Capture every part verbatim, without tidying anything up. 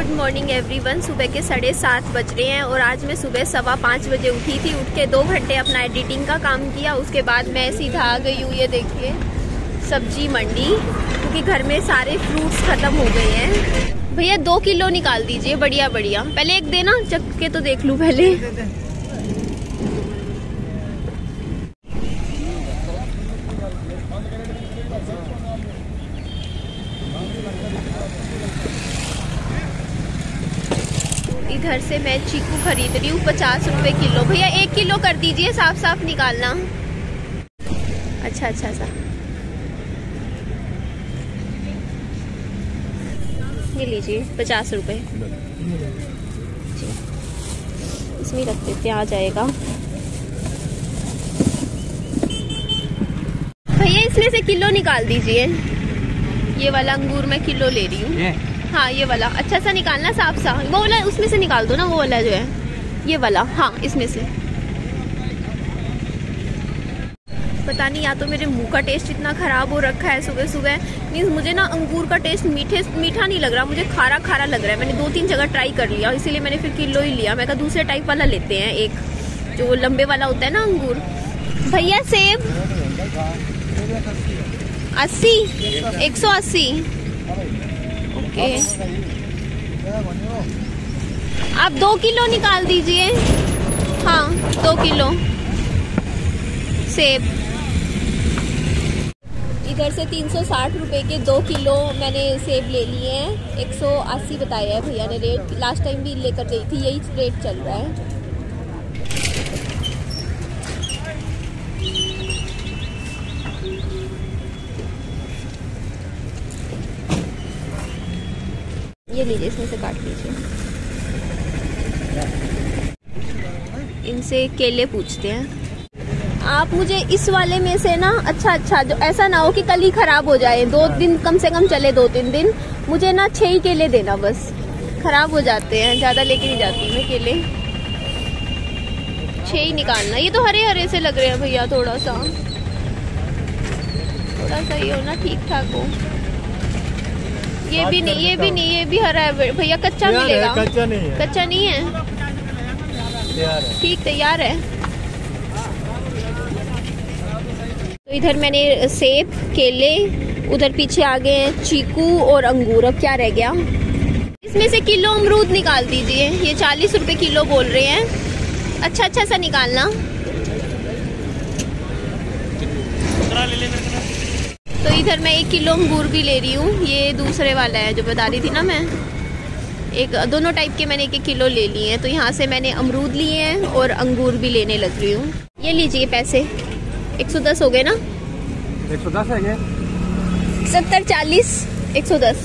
Good morning everyone. सुबह के साढ़े सात बज रहे हैं और आज मैं सुबह सवा पाँच बजे उठी थी। उठ के दो घंटे अपना एडिटिंग का काम किया। उसके बाद मैं सीधा आ गई हूँ, ये देखिए, सब्जी मंडी, क्योंकि घर में सारे फ्रूट्स खत्म हो गए हैं। भैया दो किलो निकाल दीजिए, बढ़िया बढ़िया। पहले एक देना, चख के तो देख लूँ पहले। इधर से मैं चीकू खरीद रही हूँ पचास रुपए किलो। भैया एक किलो कर दीजिए, साफ साफ निकालना। अच्छा अच्छा सा ये लीजिए पचास रुपए। इसमें रख देते, आ जाएगा। भैया इसमें से किलो निकाल दीजिए। ये वाला अंगूर मैं किलो ले रही हूँ। हाँ ये वाला अच्छा सा निकालना, साफ सा। वो वाला उसमें से निकाल दो ना, वो वाला जो है, ये वाला। हाँ इसमें से। पता नहीं, या तो मेरे मुंह का टेस्ट इतना खराब हो रखा है सुबह सुबह। मीन्स मुझे ना अंगूर का टेस्ट मीठे मीठा नहीं लग रहा, मुझे खारा खारा लग रहा है। मैंने दो तीन जगह ट्राई कर लिया, इसीलिए मैंने फिर किलो ही लिया। मैं कहा दूसरे टाइप वाला लेते हैं, एक जो लंबे वाला होता है ना अंगूर। भैया सेब अस्सी, एक सौ अस्सी। ओके, आप दो किलो निकाल दीजिए। हाँ दो किलो सेब। इधर से तीन सौ साठ रुपए के दो किलो मैंने सेब ले लिए हैं। एक सौ अस्सी बताया है भैया ने रेट। लास्ट टाइम भी लेकर गई थी, यही रेट चल रहा है। ये लीजिए, इसमें से काट लीजिए। इनसे केले पूछते हैं। आप मुझे इस वाले में से ना, अच्छा अच्छा, जो ऐसा ना हो कि कल ही खराब हो जाए, दो दिन कम से कम चले, दो तीन दिन। मुझे ना छह ही केले देना बस, खराब हो जाते हैं, ज्यादा लेके नहीं जाती मैं केले। छह ही निकालना। ये तो हरे हरे से लग रहे हैं भैया, थोड़ा सा थोड़ा सा ये हो ना, ठीक ठाक हो। ये भी नहीं, ये भी नहीं, ये भी हरा है भैया। कच्चा मिलेगा? कच्चा नहीं है। कच्चा नहीं है, ठीक तैयार है। तो इधर मैंने सेब, केले, उधर पीछे आ गए हैं चीकू और अंगूर। अब क्या रह गया? इसमें से किलो अमरूद निकाल दीजिए। ये चालीस रुपए किलो बोल रहे हैं। अच्छा अच्छा सा निकालना। तो इधर मैं एक किलो अंगूर भी ले रही हूँ। ये दूसरे वाला है जो बता रही थी ना मैं। एक दोनों टाइप के मैंने एक एक किलो ले लिए हैं। तो यहाँ से मैंने अमरूद लिए हैं और अंगूर भी लेने लग रही हूँ। ये लीजिए पैसे, एक सौ दस हो गए ना? एक सौ दस है क्या? सत्तर, चालीस, एक सौ दस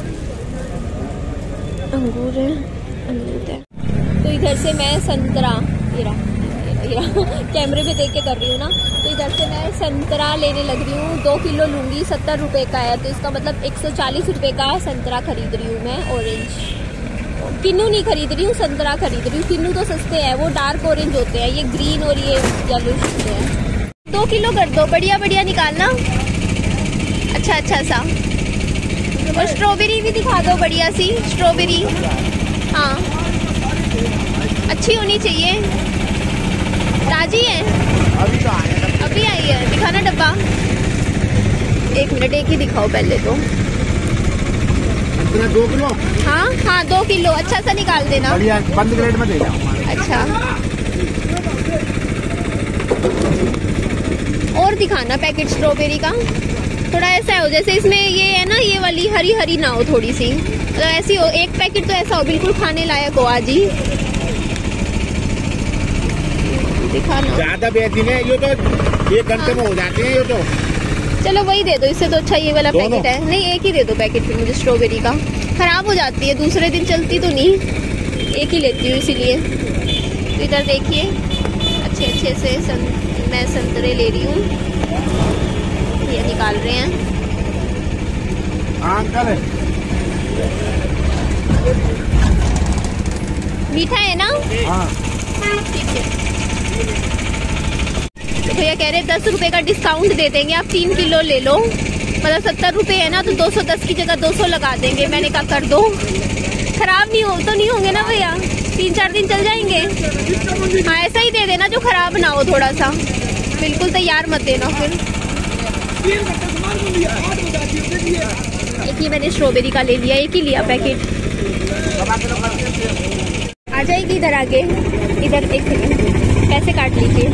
अंगूर है, अमरूद है। तो इधर से मैं संतरा, ये रहा, ये रहा, कैमरे पे देख के कर रही हूँ ना। तो इधर से मैं संतरा लेने लग रही हूँ। दो किलो लूंगी, सत्तर रुपए का है, तो इसका मतलब एक सौ चालीस रुपए का संतरा खरीद रही हूँ मैं। ऑरेंज किन्नू नहीं खरीद रही हूँ, संतरा खरीद रही हूँ। किन्नू तो सस्ते हैं, वो डार्क ऑरेंज होते हैं, ये ग्रीन और ये येलो होते हैं। दो किलो कर दो, बढ़िया बढ़िया निकालना। अच्छा अच्छा सा। और स्ट्रॉबेरी भी दिखा दो, बढ़िया सी स्ट्रॉबेरी। हाँ अच्छी होनी चाहिए। ताजी है? अभी तो आए हैं। अभी आई है, दिखाना डब्बा। एक मिनट, एक ही दिखाओ पहले तो। दो किलो? हाँ हाँ दो किलो, अच्छा सा निकाल देना। बढ़िया, बंद प्लेट में दे जाओ। अच्छा, और दिखाना पैकेट स्ट्रॉबेरी का। थोड़ा ऐसा हो जैसे इसमें ये है ना, ये वाली हरी हरी ना हो, थोड़ी सी तो ऐसी हो। एक पैकेट तो ऐसा हो बिल्कुल खाने लायक हो आज ही। दिखाना। ज्यादा बेचने ये तो एक घंटे हाँ। में हो जाते हैं ये तो। चलो वही दे दो, इससे तो अच्छा ये वाला पैकेट है। नहीं एक ही दे दो पैकेट फिर मुझे स्ट्रॉबेरी का। खराब हो जाती है, दूसरे दिन चलती तो नहीं, एक ही लेती हूँ इसीलिए। तो इधर देखिए, अच्छे अच्छे से सं, मैं संतरे ले रही हूँ। ये निकाल रहे हैं। अंकल मीठा है ना? हाँ ठीक है। तो भैया कह रहे दस रुपए का डिस्काउंट दे देंगे, आप तीन किलो ले लो। मतलब सत्तर रुपए है ना, तो दो सौ दस की जगह दो सौ लगा देंगे। मैंने कहा कर दो, खराब नहीं तो नहीं होंगे ना भैया, तीन चार दिन चल जाएंगे। हाँ ऐसा ही दे देना जो खराब ना हो थोड़ा सा, बिल्कुल तैयार मत देना फिर। एक ही मैंने स्ट्रॉबेरी का ले लिया, एक ही लिया पैकेट। आ जाएगी इधर आगे, इधर एक सेकंड पैसे काट लीजिए,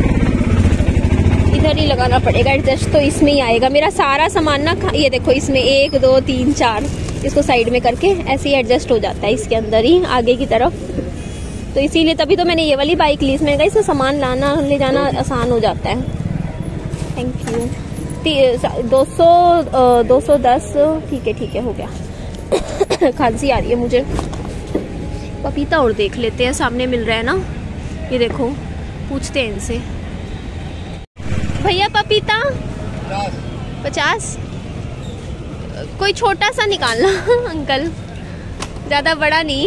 इधर ही लगाना पड़ेगा एडजस्ट, तो इसमें ही आएगा मेरा सारा सामान ना। ये देखो इसमें एक दो तीन चार, इसको साइड में करके ऐसे ही एडजस्ट हो जाता है इसके अंदर ही आगे की तरफ। तो इसीलिए तभी तो मैंने ये वाली बाइक ली, इसमें कहा इससे सामान लाना ले जाना आसान हो जाता है। Thank you. दो सौ दो सौ दस, ठीक है ठीक है हो गया। खांसी आ रही है मुझे। पपीता और देख लेते हैं, सामने मिल रहा है ना, ये देखो पूछते हैं इनसे। भैया पपीता पचास, कोई छोटा सा निकालना अंकल, ज्यादा बड़ा नहीं,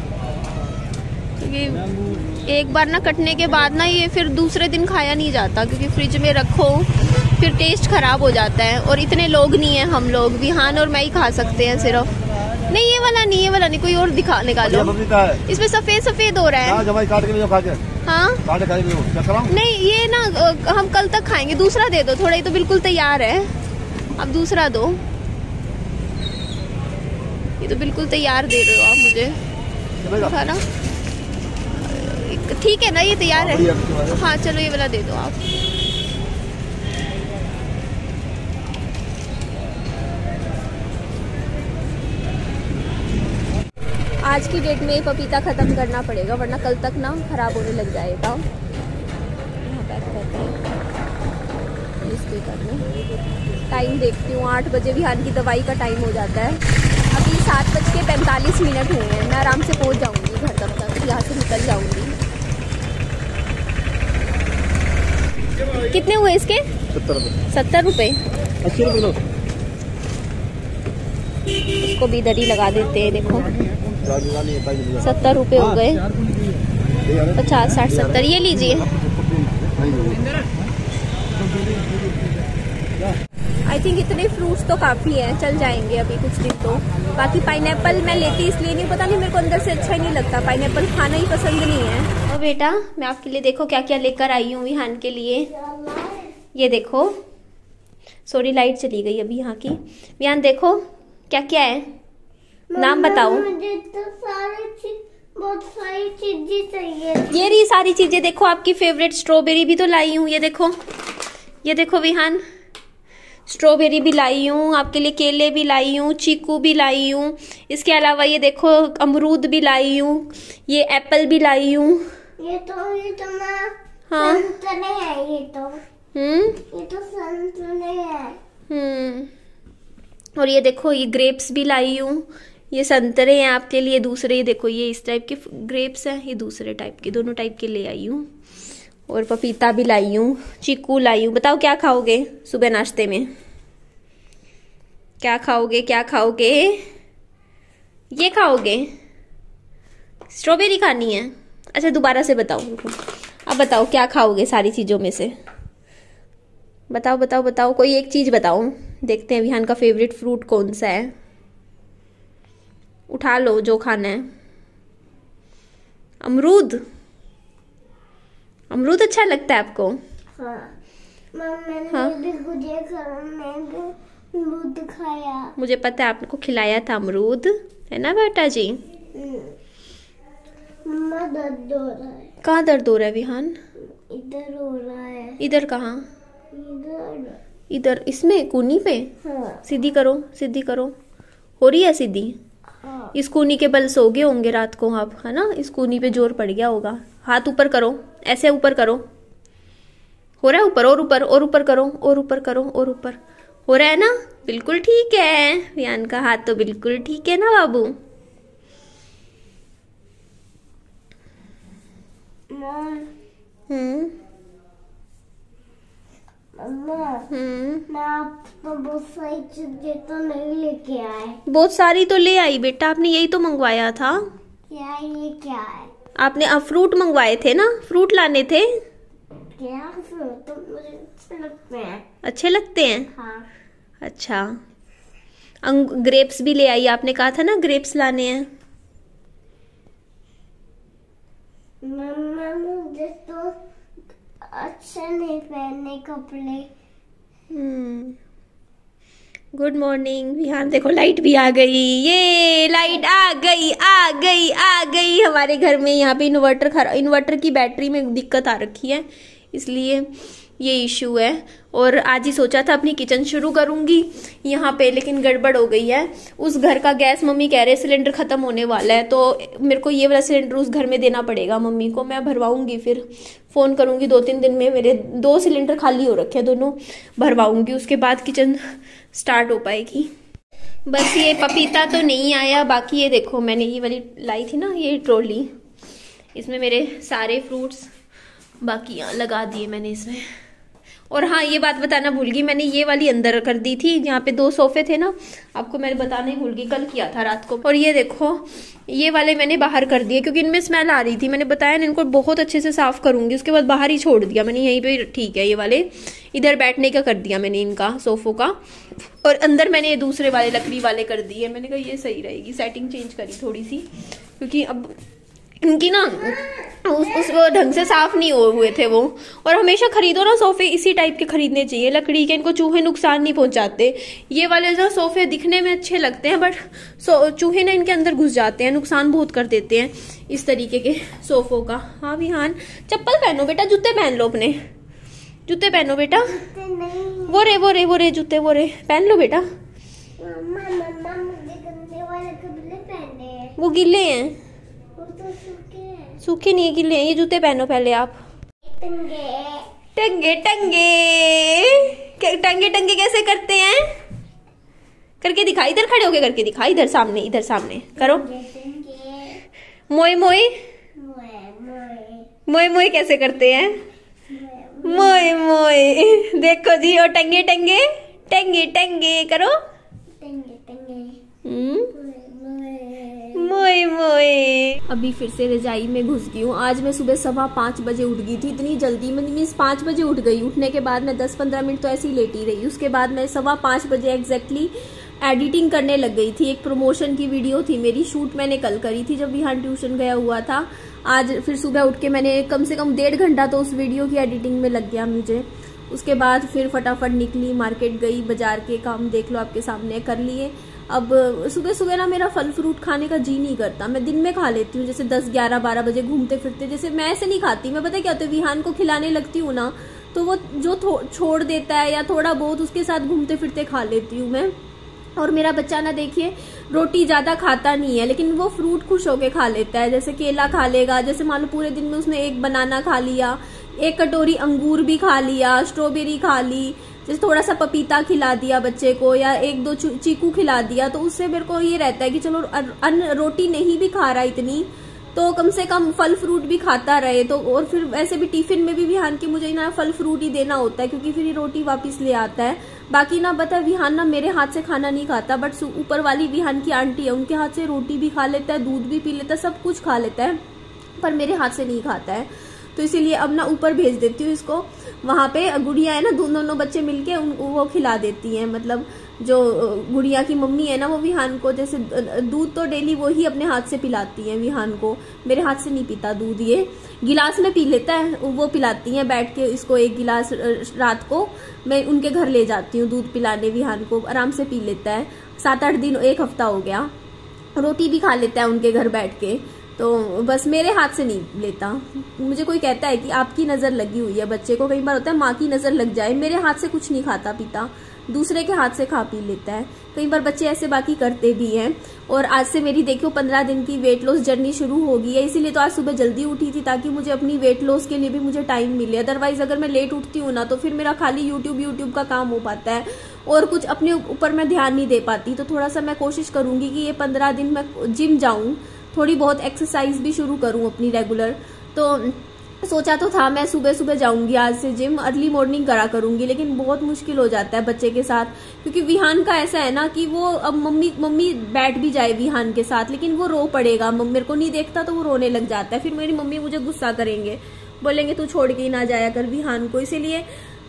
क्योंकि एक बार ना कटने के बाद ना ये फिर दूसरे दिन खाया नहीं जाता, क्योंकि फ्रिज में रखो फिर टेस्ट खराब हो जाता है। और इतने लोग नहीं है, हम लोग विहान और मैं ही खा सकते हैं सिर्फ। नहीं ये वाला नहीं, ये वाला नहीं, कोई और दिखा निकालो। इसमें सफेद सफेद हो रहा है। काट के खा के। हाँ काट के नहीं ये ना हम कल तक खाएंगे, दूसरा दे दो थोड़ा, ये तो बिल्कुल तैयार है, अब दूसरा दो। ये तो बिल्कुल तैयार दे रहे हो आप मुझे, खाना ठीक है ना, ये तैयार है। हाँ चलो ये वाला दे दो आप। आज की डेट में पपीता ख़त्म करना पड़ेगा, वरना कल तक ना ख़राब होने लग जाएगा। यहाँ पैक करते हैं इसके करने। टाइम देखती हूँ, आठ बजे विहान की दवाई का टाइम हो जाता है। अभी सात बज के पैंतालीस मिनट हुए हैं, मैं आराम से पहुँच जाऊँगी घर तक तक, यहाँ से निकल जाऊँगी। कितने हुए इसके? सत्तर रुपये। सत्तर रुपये अस्सी रुपये। इसको भी इधर ही लगा देते हैं, देखो सत्तर रुपये हो गए, पचास साठ सत्तर, ये लीजिए। आई थिंक इतने फ्रूट्स तो काफ़ी हैं, चल जाएंगे अभी कुछ दिन तो। बाकी पाइनएप्पल मैं लेती इसलिए नहीं, पता नहीं मेरे को अंदर से अच्छा ही नहीं लगता, पाइनएप्पल खाना ही पसंद नहीं है। और बेटा मैं आपके लिए देखो क्या क्या लेकर आई हूँ विहान के लिए। ये देखो, सॉरी लाइट चली गई अभी यहाँ की। विहान देखो क्या क्या है, नाम बताओ। मुझे तो सारी चीज, बहुत सारी चीजें चाहिए। ये रही सारी चीजें, देखो आपकी फेवरेट स्ट्रॉबेरी भी तो लाई हूँ, ये देखो, ये देखो विहान, स्ट्रॉबेरी भी लाई हूँ आपके लिए, केले भी लाई हूँ, चीकू भी लाई हूँ, इसके अलावा ये देखो अमरूद भी लाई हूँ, ये एप्पल भी लाई हूँ। ये तो ये तो मैं हाँ संतरे है, ये तो हम्म ये तो संतरे है। हम्म और ये देखो ये ग्रेप्स भी लाई हूँ, ये संतरे हैं आपके लिए दूसरे, ये देखो ये इस टाइप के ग्रेप्स हैं, ये दूसरे टाइप के, दोनों टाइप के ले आई हूँ। और पपीता भी लाई हूँ, चीकू लाई हूँ। बताओ क्या खाओगे सुबह नाश्ते में, क्या खाओगे क्या खाओगे? ये खाओगे, स्ट्रॉबेरी खानी है? अच्छा दोबारा से बताओ, अब बताओ क्या खाओगे सारी चीज़ों में से, बताओ बताओ बताओ, कोई एक चीज़ बताओ, देखते हैं विहान का फेवरेट फ्रूट कौन सा है। उठा लो जो खाना है। अमरूद, अमरूद अच्छा लगता है आपको? हाँ मैंने हाँ? भी मुझे मैंने अमरूद खाया। मुझे पता है आपको खिलाया था अमरूद, है ना बेटा जी? मम्मा दर्द हो रहा है। कहाँ दर्द हो रहा है विहान? इधर हो रहा है। इधर कहाँ? इधर इधर, इसमें कूनी पे? हाँ। सीधी करो सीधी करो, हो रही है सीधी? हाँ। इस कूनी के बल सो गए होंगे रात को आप, है ना? इस कूनी पे जोर पड़ गया होगा। हाथ ऊपर करो, ऐसे ऊपर करो, हो रहा है ऊपर, और ऊपर और ऊपर करो, और ऊपर करो, और ऊपर, हो रहा है ना? बिल्कुल ठीक है, विहान का हाथ तो बिल्कुल ठीक है ना बाबू? हम्म मम्मा हम्म मैं आपको बहुत सारी चीजें तो नहीं लेके आए। बहुत सारी तो ले आई बेटा, आपने यही तो मंगवाया था। क्या ये क्या है? आपने अब फ्रूट मंगवाए थे ना, फ्रूट लाने थे। क्या फ्रूट तो मुझे अच्छे लगते हैं। अच्छे लगते हैं? हाँ। अच्छा, अंग ग्रेप्स भी ले आई, आपने कहा था ना ग्रेप्स लाने हैं। मम्मा मुझे तो अच्छा नहीं पहनने कपड़े। Hmm good morning Vihaan. देखो लाइट भी आ गई, ये लाइट आ गई आ गई आ गई हमारे घर में। यहाँ पे इन्वर्टर खरा इन्वर्टर की बैटरी में दिक्कत आ रखी है, इसलिए ये इशू है। और आज ही सोचा था अपनी किचन शुरू करूंगी यहाँ पे, लेकिन गड़बड़ हो गई है। उस घर का गैस मम्मी कह रहे सिलेंडर खत्म होने वाला है, तो मेरे को ये वाला सिलेंडर उस घर में देना पड़ेगा मम्मी को। मैं भरवाऊंगी, फिर फोन करूंगी दो तीन दिन में। मेरे दो सिलेंडर खाली हो रखे हैं, दोनों भरवाऊंगी, उसके बाद किचन स्टार्ट हो पाएगी। बस ये पपीता तो नहीं आया, बाकी ये देखो मैंने ये वाली लाई थी ना, ये ट्रॉली, इसमें मेरे सारे फ्रूट्स बाकी यहाँ लगा दिए मैंने इसमें। और हाँ, ये बात बताना भूल गई, मैंने ये वाली अंदर कर दी थी, जहाँ पे दो सोफे थे ना, आपको मैंने बताना ही भूल गई, कल किया था रात को। और ये देखो ये वाले मैंने बाहर कर दिए, क्योंकि इनमें स्मेल आ रही थी। मैंने बताया ना, इनको बहुत अच्छे से साफ करूंगी, उसके बाद बाहर ही छोड़ दिया मैंने, यहीं पे ठीक है। ये वाले इधर बैठने का कर दिया मैंने, इनका सोफों का। और अंदर मैंने ये दूसरे वाले लकड़ी वाले कर दिए। मैंने कहा ये सही रहेगी, सेटिंग चेंज करी थोड़ी सी, क्योंकि अब इनकी ना उस, उस वो ढंग से साफ नहीं हो हुए थे वो। और हमेशा खरीदो ना सोफे इसी टाइप के खरीदने चाहिए, लकड़ी के, इनको चूहे नुकसान नहीं पहुंचाते। ये वाले जो सोफे दिखने में अच्छे लगते हैं, बट चूहे ना इनके अंदर घुस जाते हैं, नुकसान बहुत कर देते हैं इस तरीके के सोफों का। हाँ विहान, चप्पल पहनो बेटा, जूते पहन लो, अपने जूते पहनो बेटा। वो रे वो रे वो रे जूते वो रे पहन लो बेटा। मम्मा मम्मा मुझे गंदे वाले कपड़े पहनने हैं। वो गिले हैं, तो सूखे हैं। सूखे नहीं है, गिले हैं। ये जूते पहनो पहले आप। टंगे टंगे टंगे टंगे टंगे कैसे करते हैं? करके दिखा, इधर खड़े होके करके दिखा, इधर सामने, इधर सामने करो। मोए मोए मोए मोए कैसे करते हैं? मोए मोए, देखो जी। और टंगे टंगे टंगे टंगे करो। टंगे टंगे हम्म मोए मोए। अभी फिर से रजाई में घुस गई हूँ। आज मैं सुबह सवा पाँच बजे उठ गई थी, इतनी जल्दी, मीन्स पाँच बजे उठ गई। उठने के बाद मैं दस पंद्रह मिनट तो ऐसे ही लेटी रही। उसके बाद मैं सवा पाँच बजे एग्जैक्टली एडिटिंग करने लग गई थी। एक प्रमोशन की वीडियो थी मेरी, शूट मैंने कल करी थी जब विहान ट्यूशन गया हुआ था। आज फिर सुबह उठ के मैंने कम से कम डेढ़ घंटा तो उस वीडियो की एडिटिंग में लग गया मुझे। उसके बाद फिर फटाफट निकली, मार्केट गई, बाजार के काम देख लो आपके सामने कर लिए। अब सुबह सुबह ना मेरा फल फ्रूट खाने का जी नहीं करता। मैं दिन में खा लेती हूँ, जैसे दस ग्यारह बारह बजे घूमते फिरते। जैसे मैं ऐसे नहीं खाती, मैं पता क्या होता है, विहान को खिलाने लगती हूँ ना, तो वो जो छोड़ देता है या थोड़ा बहुत उसके साथ घूमते फिरते खा लेती हूँ मैं। और मेरा बच्चा ना देखिए रोटी ज्यादा खाता नहीं है, लेकिन वो फ्रूट खुश होके खा लेता है। जैसे केला खा लेगा, जैसे मान लो पूरे दिन में उसने एक बनाना खा लिया, एक कटोरी अंगूर भी खा लिया, स्ट्रॉबेरी खा ली, जैसे थोड़ा सा पपीता खिला दिया बच्चे को, या एक दो चीकू खिला दिया, तो उससे मेरे को ये रहता है कि चलो अन्न रोटी नहीं भी खा रहा इतनी, तो कम से कम फल फ्रूट भी खाता रहे। तो और फिर वैसे भी टिफिन में भी विहान के मुझे ना फल फ्रूट ही देना होता है, क्योंकि फिर ये रोटी वापस ले आता है। बाकी ना बता विहान ना मेरे हाथ से खाना नहीं खाता, बट ऊपर वाली विहान की आंटी है, उनके हाथ से रोटी भी खा लेता है, दूध भी पी लेता है, सब कुछ खा लेता है, पर मेरे हाथ से नहीं खाता है। तो इसीलिए अब ना ऊपर भेज देती हूँ इसको। वहां पे गुड़िया है ना, दोनों बच्चे मिलके उन वो खिला देती हैं। मतलब जो गुड़िया की मम्मी है ना, वो विहान को जैसे दूध तो डेली वो ही अपने हाथ से पिलाती है विहान को। मेरे हाथ से नहीं पीता दूध, ये गिलास में पी लेता है, वो पिलाती हैं बैठ के इसको। एक गिलास रात को मैं उनके घर ले जाती हूँ दूध पिलाने, विहान को आराम से पी लेता है। सात आठ दिन, एक हफ्ता हो गया, रोटी भी खा लेता है उनके घर बैठ के। तो बस मेरे हाथ से नहीं लेता। मुझे कोई कहता है कि आपकी नजर लगी हुई है बच्चे को, कई बार होता है माँ की नजर लग जाए। मेरे हाथ से कुछ नहीं खाता पीता, दूसरे के हाथ से खा पी लेता है। कई बार बच्चे ऐसे बाकी करते भी हैं। और आज से मेरी देखो पंद्रह दिन की वेट लॉस जर्नी शुरू हो गई है, इसीलिए तो आज सुबह जल्दी उठी थी, ताकि मुझे अपनी वेट लॉस के लिए भी मुझे टाइम मिले। अदरवाइज अगर मैं लेट उठती हूँ ना, तो फिर मेरा खाली यूट्यूब यूट्यूब का काम हो पाता है और कुछ अपने ऊपर मैं ध्यान नहीं दे पाती। तो थोड़ा सा मैं कोशिश करूंगी कि ये पंद्रह दिन मैं जिम जाऊं, थोड़ी बहुत एक्सरसाइज भी शुरू करूं अपनी रेगुलर। तो सोचा तो था मैं सुबह सुबह जाऊंगी आज से जिम, अर्ली मॉर्निंग करा करूंगी, लेकिन बहुत मुश्किल हो जाता है बच्चे के साथ, क्योंकि विहान का ऐसा है ना कि वो अब मम्मी मम्मी बैठ भी जाए विहान के साथ, लेकिन वो रो पड़ेगा। मेरे को नहीं देखता तो वो रोने लग जाता है। फिर मेरी मम्मी मुझे गुस्सा करेंगे, बोलेंगे तू छोड़ के ही ना जाया कर विहान को। इसीलिए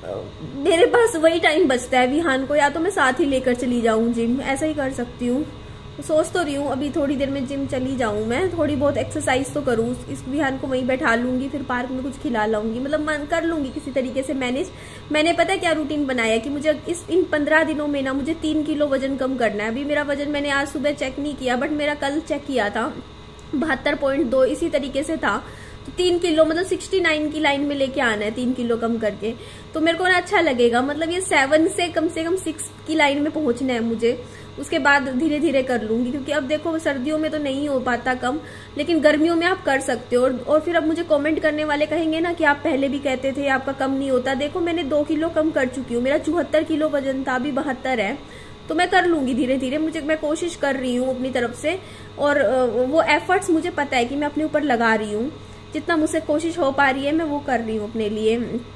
मेरे पास वही टाइम बचता है विहान को, या तो मैं साथ ही लेकर चली जाऊं जिम, ऐसा ही कर सकती हूँ। सोच तो रही हूँ अभी थोड़ी देर में जिम चली जाऊँ, मैं थोड़ी बहुत एक्सरसाइज तो करूँ, इस बिहान को वहीं बैठा लूंगी, फिर पार्क में कुछ खिला लाऊंगी, मतलब मन कर लूंगी किसी तरीके से मैनेज। मैंने पता है क्या रूटीन बनाया कि मुझे इस इन पंद्रह दिनों में ना मुझे तीन किलो वजन कम करना है। अभी मेरा वजन मैंने आज सुबह चेक नहीं किया, बट मेरा कल चेक किया था, बहत्तर पॉइंट दो इसी तरीके से था। तो तीन किलो मतलब सिक्सटी नाइन की लाइन में लेके आना है, तीन किलो कम करके, तो मेरे को ना अच्छा लगेगा। मतलब ये सेवन से कम से कम सिक्स की लाइन में पहुंचना है मुझे, उसके बाद धीरे धीरे कर लूंगी। क्योंकि अब देखो सर्दियों में तो नहीं हो पाता कम, लेकिन गर्मियों में आप कर सकते हो। और, और फिर अब मुझे कमेंट करने वाले कहेंगे ना कि आप पहले भी कहते थे आपका कम नहीं होता। देखो मैंने दो किलो कम कर चुकी हूँ, मेरा चौहत्तर किलो वजन था, अभी बहत्तर है, तो मैं कर लूंगी धीरे धीरे। मुझे मैं कोशिश कर रही हूँ अपनी तरफ से, और वो एफर्ट्स मुझे पता है कि मैं अपने ऊपर लगा रही हूँ, जितना मुझसे कोशिश हो पा रही है मैं वो कर रही हूँ अपने लिए।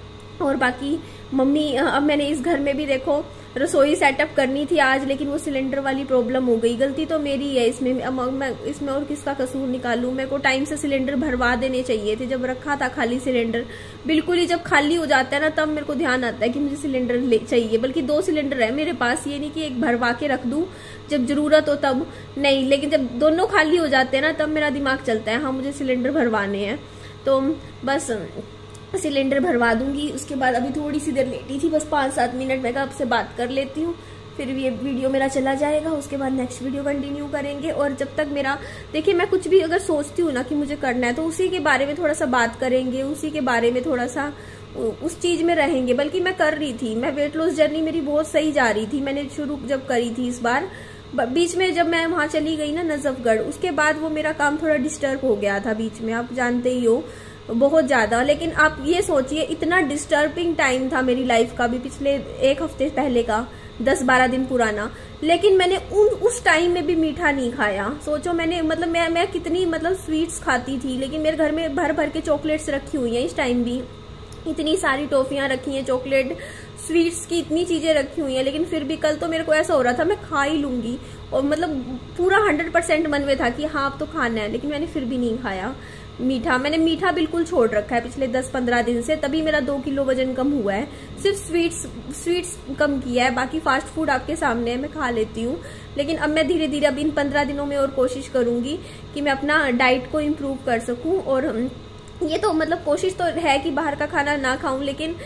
और बाकी मम्मी, अब मैंने इस घर में भी देखो रसोई सेटअप करनी थी आज, लेकिन वो सिलेंडर वाली प्रॉब्लम हो गई। गलती तो मेरी है इसमें, अब मैं इसमें और किसका कसूर निकालूं। मेरे को टाइम से सिलेंडर भरवा देने चाहिए थे, जब रखा था खाली सिलेंडर। बिल्कुल ही जब खाली हो जाता है ना तब मेरे को ध्यान आता है कि मुझे सिलेंडर ले चाहिए। बल्कि दो सिलेंडर है मेरे पास, ये नहीं कि एक भरवा के रख दूं जब जरूरत हो तब, नहीं। लेकिन जब दोनों खाली हो जाते हैं ना तब मेरा दिमाग चलता है हाँ मुझे सिलेंडर भरवाने हैं, तो बस सिलेंडर भरवा दूंगी। उसके बाद अभी थोड़ी सी देर लेटी थी, बस पाँच सात मिनट मैं आपसे बात कर लेती हूँ, फिर ये वीडियो मेरा चला जाएगा। उसके बाद नेक्स्ट वीडियो कंटिन्यू करेंगे। और जब तक मेरा, देखिए मैं कुछ भी अगर सोचती हूँ ना कि मुझे करना है तो उसी के बारे में थोड़ा सा बात करेंगे, उसी के बारे में थोड़ा सा उस चीज में रहेंगे। बल्कि मैं कर रही थी, मैं वेट लॉस जर्नी मेरी बहुत सही जा रही थी। मैंने शुरू जब करी थी इस बार, बीच में जब मैं वहां चली गई ना नजफगढ़, उसके बाद वो मेरा काम थोड़ा डिस्टर्ब हो गया था बीच में, आप जानते ही हो बहुत ज्यादा। लेकिन आप ये सोचिए इतना डिस्टर्बिंग टाइम था मेरी लाइफ का भी, पिछले एक हफ्ते पहले का, दस बारह दिन पुराना। लेकिन मैंने उन उस टाइम में भी मीठा नहीं खाया। सोचो मैंने, मतलब मैं मैं कितनी मतलब स्वीट्स खाती थी, लेकिन मेरे घर में भर भर के चॉकलेट्स रखी हुई हैं इस टाइम भी, इतनी सारी टॉफियां रखी हैं, चॉकलेट स्वीट्स की इतनी चीजें रखी हुई हैं। लेकिन फिर भी कल तो मेरे को ऐसा हो रहा था मैं खा ही लूंगी, और मतलब पूरा हंड्रेड परसेंट मन में था कि हाँ अब तो खाना है, लेकिन मैंने फिर भी नहीं खाया मीठा। मैंने मीठा बिल्कुल छोड़ रखा है पिछले दस पंद्रह दिन से, तभी मेरा दो किलो वजन कम हुआ है। सिर्फ स्वीट्स स्वीट्स कम किया है, बाकी फास्ट फूड आपके सामने है, मैं खा लेती हूँ। लेकिन अब मैं धीरे धीरे अब इन पंद्रह दिनों में और कोशिश करूंगी कि मैं अपना डाइट को इम्प्रूव कर सकूं। और ये तो मतलब कोशिश तो है कि बाहर का खाना ना खाऊं, लेकिन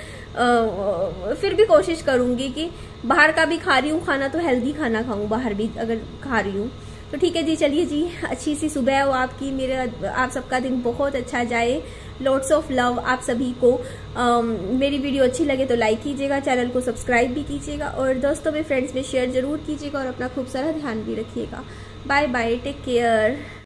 आ, फिर भी कोशिश करूंगी कि बाहर का भी खा रही हूँ खाना तो हेल्दी खाना खाऊं, बाहर भी अगर खा रही हूँ तो। ठीक है जी, चलिए जी, अच्छी सी सुबह हो आपकी, मेरे आप सबका दिन बहुत अच्छा जाए। लॉट्स ऑफ लव आप सभी को। आ, मेरी वीडियो अच्छी लगे तो लाइक कीजिएगा, चैनल को सब्सक्राइब भी कीजिएगा, और दोस्तों में फ्रेंड्स में शेयर जरूर कीजिएगा, और अपना खूब सारा ध्यान भी रखिएगा। Bye bye, take care.